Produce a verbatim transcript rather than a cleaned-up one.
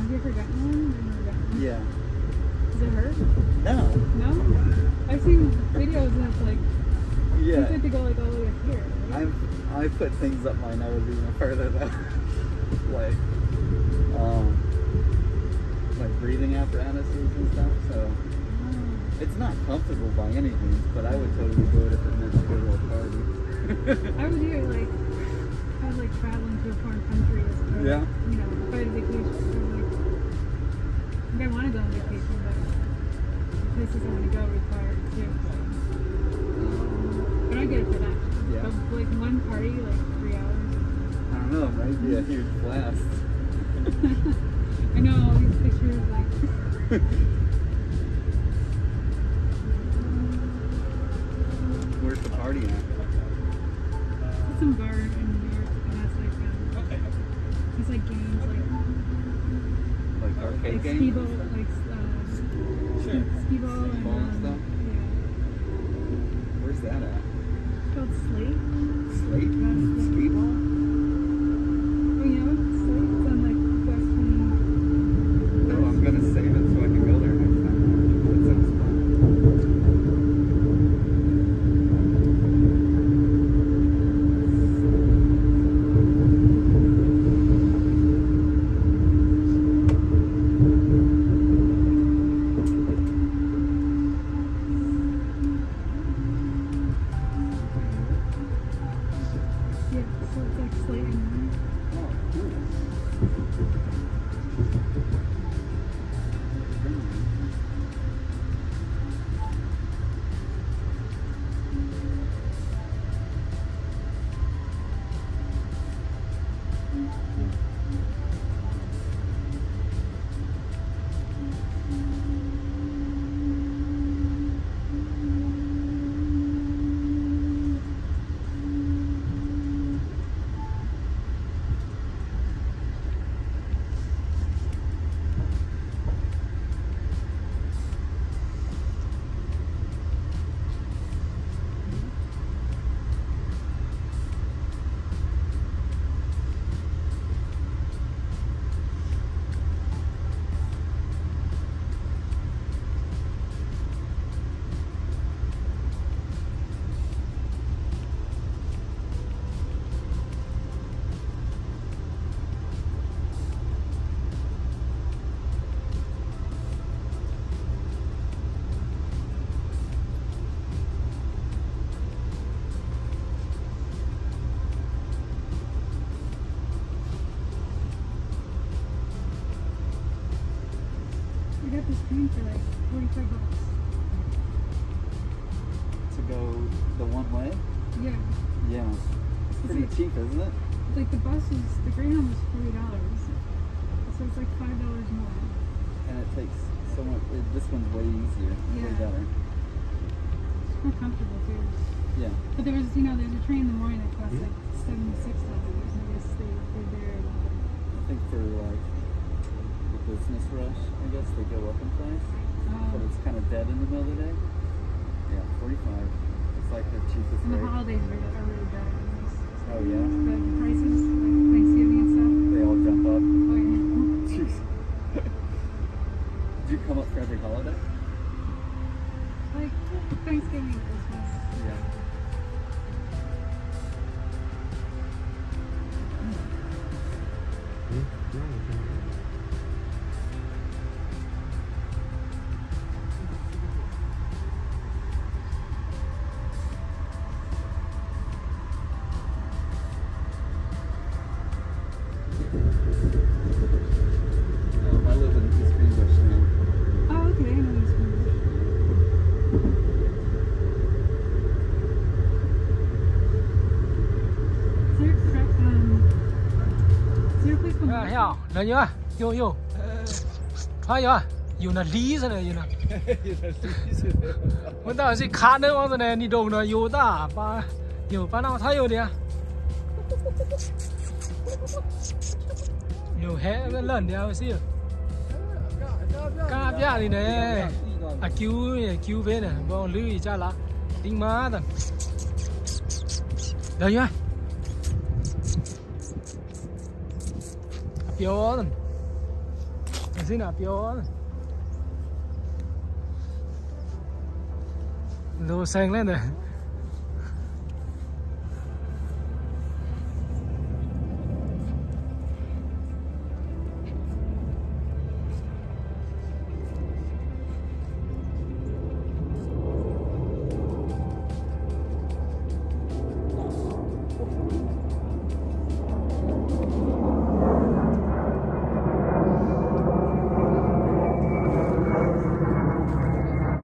you ever gotten one? Yeah. Does it hurt? No. No? I've seen videos and it's like, yeah. you have to go like all the way up here. Right? I've, I put things up my nose even further though. like, um, like breathing apparatuses and stuff, so. Oh. It's not comfortable by any means, but I would totally do it if it meant to go to a party. I would do it like, I was like traveling to a foreign country as well. Yeah. You know, if I had a vacation. I want to go on vacation, but the places I want to go require it too. So. Um, but I get it for that. Yeah. But like one party, like three hours. I don't know, it might be a huge blast. I know all these pictures, like. Where's the party at? It's some bar in New York, and that's like, um, okay. It's like games, like. Like arcade like games? Ski-ball, like, uh, sure. Ski-ball and, um, stuff? Yeah. Where's that at? It's called Slate. Slate? Ski-ball? Oh, you know, Slate? It's on, like, West twenty. No, I'm gonna save it so I can go there next time. That sounds fun. This train for like forty-five bucks. To go the one way? Yeah. Yeah. It's pretty it's like, cheap, isn't it? Like the bus is, the Greyhound was forty dollars. So it's like five dollars more. And it takes so much, it, this one's way easier. Yeah. Way better. It's more comfortable too. Yeah. But there was, you know, there's a train in the morning that costs like seventy-six dollars. I guess they, they're there. I think for like, business rush, I guess they go up in price, um, but it's kind of dead in the middle of the day. Yeah, forty-five. It's like their cheapest rate. And the holidays are, are really better than this. So oh yeah? The, the prices, like Thanksgiving and stuff. They all jump up. Oh yeah. Jeez. Did you come up for every holiday? Like Thanksgiving and Christmas. Yeah. Ja, na ja, jo jo. Try ja, you na Lise ne, you na. What da is car ne was ne ni dong na yo da ba, yo ba na tha yo de. Yo he cái lần đeo xí. Ca bia đi nè. À cứu cứu về nè, bọn lưới cha lá. Tính má rồi. Đây nhá. Vô rồi. xin à biểu đồ xanh lên rồi